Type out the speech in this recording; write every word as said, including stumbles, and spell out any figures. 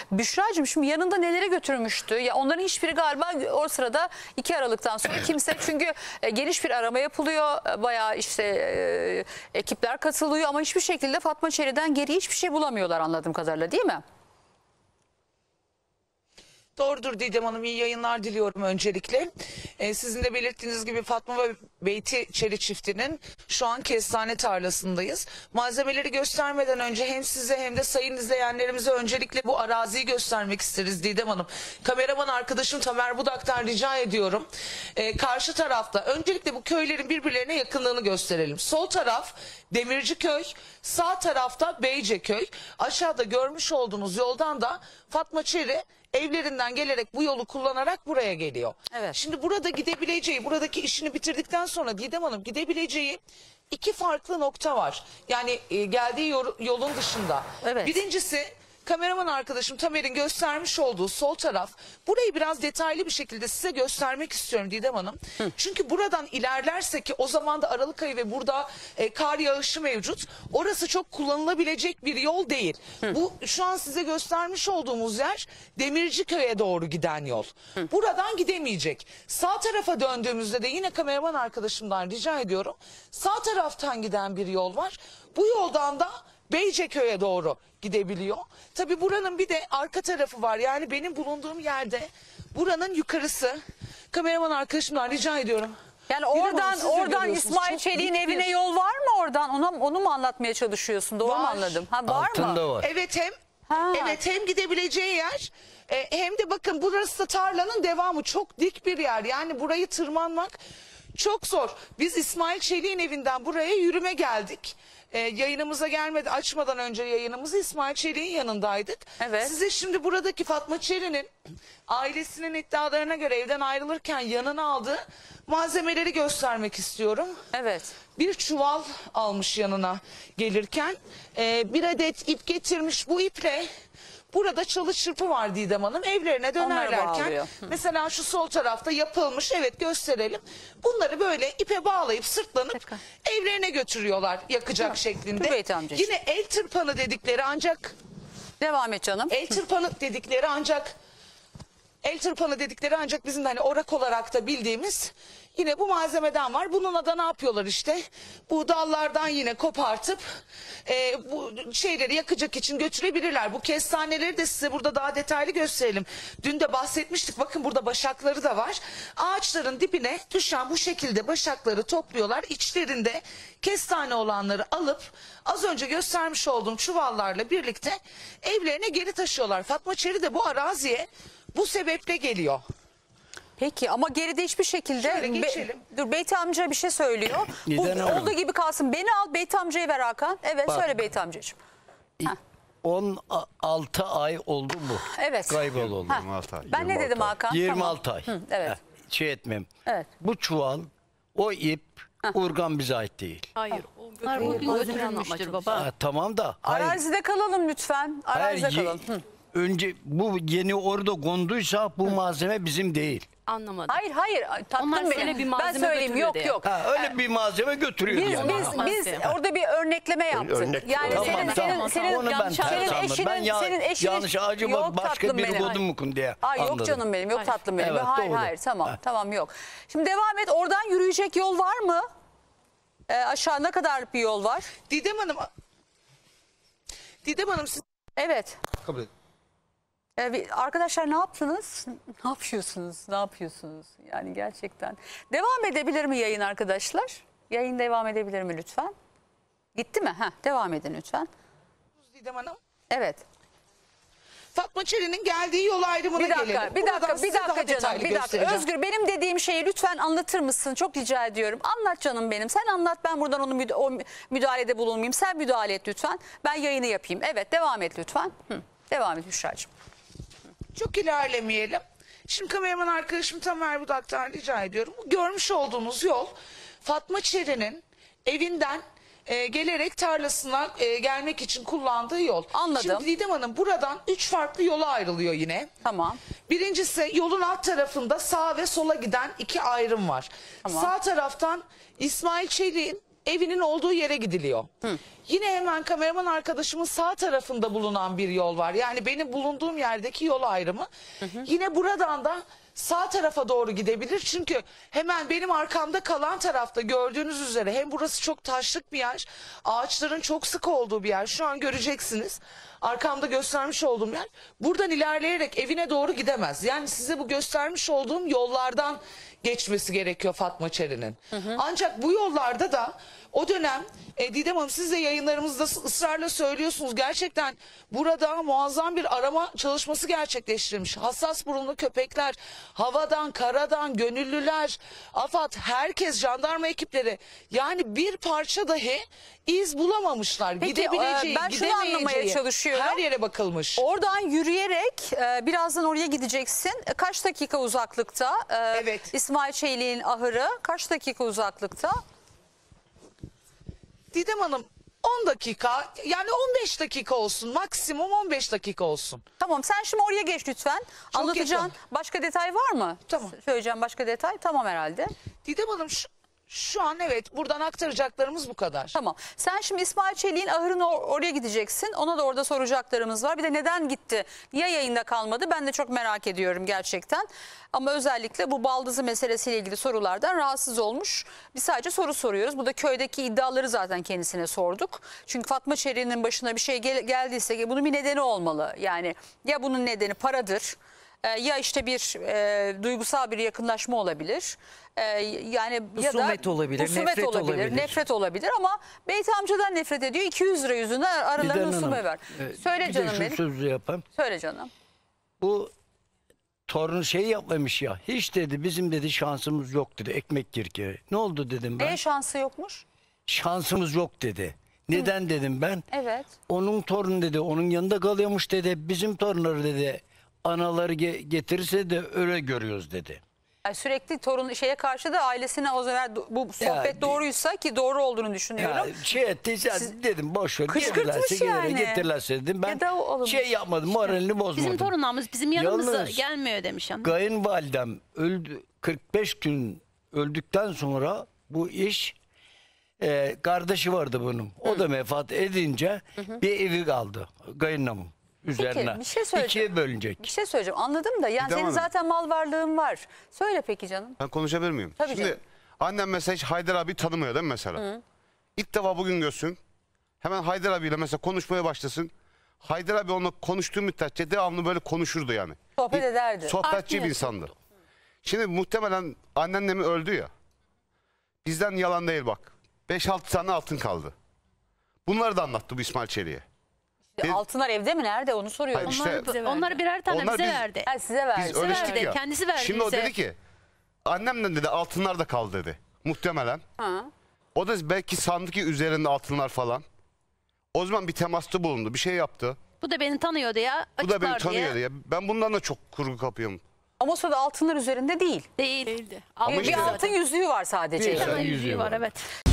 Büşra'cığım şimdi yanında nelere götürmüştü? Ya onların hiçbiri galiba o sırada iki Aralık'tan sonra kimse, çünkü e, geniş bir arama yapılıyor. E, bayağı işte e, ekipler katılıyor ama hiçbir şekilde Fatma Çeri'den geri hiçbir şey bulamıyorlar anladığım kadarıyla, değil mi? Doğrudur Didem Hanım, iyi yayınlar diliyorum öncelikle. Ee, sizin de belirttiğiniz gibi Fatma ve Beyti Çeri çiftinin şu an kestane tarlasındayız. Malzemeleri göstermeden önce hem size hem de sayın izleyenlerimize öncelikle bu araziyi göstermek isteriz Didem Hanım. Kameraman arkadaşım Tamer Budak'tan rica ediyorum. Ee, karşı tarafta öncelikle bu köylerin birbirlerine yakınlığını gösterelim. Sol taraf Demirciköy, sağ tarafta Beyceköy. Aşağıda görmüş olduğunuz yoldan da Fatma Çeri evlerinden gelerek bu yolu kullanarak buraya geliyor. Evet. Şimdi burada gidebileceği, buradaki işini bitirdikten sonra Didem Hanım gidebileceği iki farklı nokta var. Yani e, geldiği yolun dışında. Evet. Birincisi, kameraman arkadaşım Tamer'in göstermiş olduğu sol taraf. Burayı biraz detaylı bir şekilde size göstermek istiyorum Didem Hanım. Hı. Çünkü buradan ilerlerse ki o zaman da Aralık ayı ve burada e, kar yağışı mevcut. Orası çok kullanılabilecek bir yol değil. Hı. Bu şu an size göstermiş olduğumuz yer Demirciköy'e doğru giden yol. Hı. Buradan gidemeyecek. Sağ tarafa döndüğümüzde de yine kameraman arkadaşımdan rica ediyorum. Sağ taraftan giden bir yol var. Bu yoldan da Beyceköy'e doğru gidebiliyor. Tabi buranın bir de arka tarafı var. Yani benim bulunduğum yerde buranın yukarısı. Kameraman arkadaşımdan rica ediyorum. Yani oradan oradan İsmail Çelik'in evine bir... yol var mı oradan? Ona, onu mu anlatmaya çalışıyorsun? Doğru var. mu anladım? Ha, var Altında mı? var. Evet, hem ha. evet hem gidebileceği yer e, hem de bakın burası da tarlanın devamı. Çok dik bir yer. Yani burayı tırmanmak çok zor. Biz İsmail Çelik'in evinden buraya yürüme geldik. Ee, yayınımıza gelmedi, açmadan önce yayınımızı İsmail Çelik'in yanındaydık. Evet. Size şimdi buradaki Fatma Çeri'nin ailesinin iddialarına göre evden ayrılırken yanına aldığı malzemeleri göstermek istiyorum. Evet. Bir çuval almış yanına gelirken. Ee, bir adet ip getirmiş, bu iple burada çalı çırpı var Didem Hanım. Evlerine dönerlerken mesela şu sol tarafta yapılmış, evet gösterelim. Bunları böyle ipe bağlayıp sırtlanıp Tekrar. evlerine götürüyorlar yakacak Hı. şeklinde. Yine el tırpanı dedikleri ancak devam et canım. El tırpanı dedikleri ancak el tırpanı dedikleri ancak bizim de hani orak olarak da bildiğimiz yine bu malzemeden var. Bununla da ne yapıyorlar işte? Bu dallardan yine kopartıp e, bu şeyleri yakacak için götürebilirler. Bu kestaneleri de size burada daha detaylı gösterelim. Dün de bahsetmiştik. Bakın burada başakları da var. Ağaçların dibine düşen bu şekilde başakları topluyorlar. İçlerinde kestane olanları alıp az önce göstermiş olduğum çuvallarla birlikte evlerine geri taşıyorlar. Fatma Çeri de bu araziye bu sebeple geliyor. Peki ama geride hiçbir şekilde Be dur Beyti amca bir şey söylüyor. Bu olduğu gibi kalsın. Beni al, Beyti amcayı ver Hakan. Evet, Bak, söyle Beyti amcacığım. on altı ay oldu mu? Evet. Kaybolalı. Ben ne dedim Hakan? yirmi altı tamam. ay. Hı, evet. Heh, şey etmem. Evet. Bu çuval, o ip Heh. urgan bize ait değil. Hayır. O götürülmüştür baba. Ha, tamam da. Hayır. Arazide kalalım lütfen. Arazide hayır, kalalım. Hı. Önce bu yeni orada konduysa bu Hı. malzeme bizim değil. Anlamadım. Hayır hayır tatlım benim. Ben söyleyeyim yok ya. yok. Ha, öyle yani, bir malzeme götürüyor. Biz yani. biz, biz orada bir örnekleme yaptık. Örnek, yani tamam, senin tamam, senin tamam. senin, senin eşinin ben ya, senin eşinin yanlış acaba başka biri buldum mu diye. Ay yok canım benim. Yok tatlım benim. Evet, hayır doğru. hayır tamam ha. tamam yok. Şimdi devam et. Oradan yürüyecek yol var mı? Ee, aşağı ne kadar bir yol var? Didem Hanım. Didem Hanım siz... Evet. Kabul edin. Ee, arkadaşlar ne yaptınız? Ne yapıyorsunuz? Ne yapıyorsunuz? Yani gerçekten. Devam edebilir mi yayın arkadaşlar? Yayın devam edebilir mi lütfen? Gitti mi? Heh, devam edin lütfen. Didem Hanım. Evet. Fatma Çeri'nin geldiği yol ayrımına bir dakika, gelelim. Bir dakika, Buradan bir dakika canım, bir dakika. Özgür benim dediğim şeyi lütfen anlatır mısın? Çok rica ediyorum. Anlat canım benim. Sen anlat, ben buradan onu müda o müdahalede bulunmayayım. Sen müdahale et lütfen. Ben yayını yapayım. Evet, devam et lütfen. Hı. Devam et Büşra'cığım. Çok ilerlemeyelim. Şimdi kameraman arkadaşım Tamer Budak'tan rica ediyorum. Bu görmüş olduğunuz yol Fatma Çeri'nin evinden e, gelerek tarlasına e, gelmek için kullandığı yol. Anladım. Şimdi Didem Hanım buradan üç farklı yola ayrılıyor yine. Tamam. Birincisi yolun alt tarafında sağ ve sola giden iki ayrım var. Tamam. Sağ taraftan İsmail Çelik'in evinin olduğu yere gidiliyor. Hı. Yine hemen kameraman arkadaşımın sağ tarafında bulunan bir yol var. Yani benim bulunduğum yerdeki yol ayrımı. Yine buradan da sağ tarafa doğru gidebilir. Çünkü hemen benim arkamda kalan tarafta gördüğünüz üzere hem burası çok taşlık bir yer. Ağaçların çok sık olduğu bir yer. Şu an göreceksiniz. Arkamda göstermiş olduğum yer. Buradan ilerleyerek evine doğru gidemez. Yani size bu göstermiş olduğum yollardan geçmesi gerekiyor Fatma Çeri'nin. Ancak bu yollarda da o dönem e, Didem Hanım siz de yayınlarımızda ısrarla söylüyorsunuz. Gerçekten burada muazzam bir arama çalışması gerçekleştirilmiş. Hassas burunlu köpekler, havadan, karadan, gönüllüler, AFAD, herkes, jandarma ekipleri. Yani bir parça dahi iz bulamamışlar. Peki, Gidebileceği, e, ben şunu anlamaya gidemeyeceği, çalışıyorum. her yere bakılmış. Oradan yürüyerek e, birazdan oraya gideceksin. E, Kaç dakika uzaklıkta? E, Evet. İsmail Çeylik'in ahırı kaç dakika uzaklıkta? Didem Hanım on dakika, yani on beş dakika olsun, maksimum on beş dakika olsun. Tamam, sen şimdi oraya geç lütfen. Çok Anlatacağın yakın. başka detay var mı? Tamam. Söyleyeceğim başka detay. Tamam herhalde. Didem Hanım şu, şu an evet buradan aktaracaklarımız bu kadar. Tamam. Sen şimdi İsmail Çelik'in ahırına or- oraya gideceksin. Ona da orada soracaklarımız var. Bir de neden gitti? Niye yayında kalmadı? Ben de çok merak ediyorum gerçekten. Ama özellikle bu baldızı meselesiyle ilgili sorulardan rahatsız olmuş. Biz sadece soru soruyoruz. Bu da köydeki iddiaları zaten kendisine sorduk. Çünkü Fatma Çelik'in başına bir şey gel- geldiyse bunun bir nedeni olmalı. Yani ya bunun nedeni paradır. e, Ya işte bir e, duygusal bir yakınlaşma olabilir. E, yani ya da Husumet olabilir, husumet nefret olabilir, olabilir. nefret olabilir ama Beyti amcadan nefret ediyor. iki yüz lira yüzünden aralarında Didem Hanım, husumet var. e, Söyle bir de canım şu benim. sözü yapayım. Söyle canım. Bu torun şey yapmamış ya. Hiç dedi bizim dedi şansımız yok dedi. Ekmek kirkiri. Ne oldu dedim ben. E şansı yokmuş. Şansımız yok dedi. Neden dedim ben. Evet. Onun torunu dedi. Onun yanında kalıyormuş dedi. Bizim torunları dedi. Anaları ge- getirirse de öyle görüyoruz dedi. Yani sürekli torun şeye karşı da ailesine o zaman bu sohbet Ya, doğruysa ki doğru olduğunu Ya düşünüyorum. şey ettiyse dedim boş ver. Kışkırtmış Gelirlerse yani. gelirler, getirirlerse dedim. Ben Ya da o olmuş. şey yapmadım. Moralini bozmadım. Bizim torunlarımız bizim yanımıza Yalnız- gelmiyor demiş hanım. Kayınvalidem öldü, kırk beş gün öldükten sonra bu iş e, kardeşi vardı bunun. O da vefat edince bir evi kaldı kayınlamın üzerine. bir şey söyleyeceğim. İkiye bölünecek. Bir şey söyleyeceğim. Anladım da yani Didem senin Hanım. zaten mal varlığın var. Söyle peki canım. Ben konuşabilir miyim? Tabii Şimdi canım. annem mesela hiç Haydar abi tanımıyor değil mi mesela? İlk defa bugün görsün. Hemen Haydar abiyle mesela konuşmaya başlasın. Haydar abi onunla konuştuğu müddetçe devamlı böyle konuşurdu yani. Sohbet ederdi. Sohbetçi bir insandı. Şimdi muhtemelen anneannemi öldü ya. Bizden yalan değil bak. beş altı tane altın kaldı. Bunları da anlattı bu İsmail Çelik'e. Biz- Altınlar evde mi? Nerede? Onu soruyorum. Hayır, işte- Onları, Bize verdi. onları birer tane Onlar bize biz- verdi. Ha, size verdi. Biz ölüştük verdi, ya. kendisi verdi Şimdi o bize. dedi ki annemden dedi altınlar da kaldı dedi. Muhtemelen. Ha. O da belki sandı ki üzerinde altınlar falan. O zaman bir temasta bulundu. Bir şey yaptı. Bu da beni tanıyordu ya. Bu da beni açıklar diye. tanıyor diye. Ben bundan da çok kurgu kapıyorum. Ama o sırada altınlar üzerinde değil. Değil. Ama bir işte- altın yüzüğü var sadece. Bir Bir tane Sen yüzüğü yüzüğü var var. evet.